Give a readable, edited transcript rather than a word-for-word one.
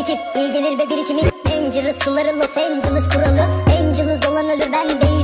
fikir, iyi gelir ve birikimi. Dangerous suları Los Angeles kuralı. Angeles olan ölür, ben değil.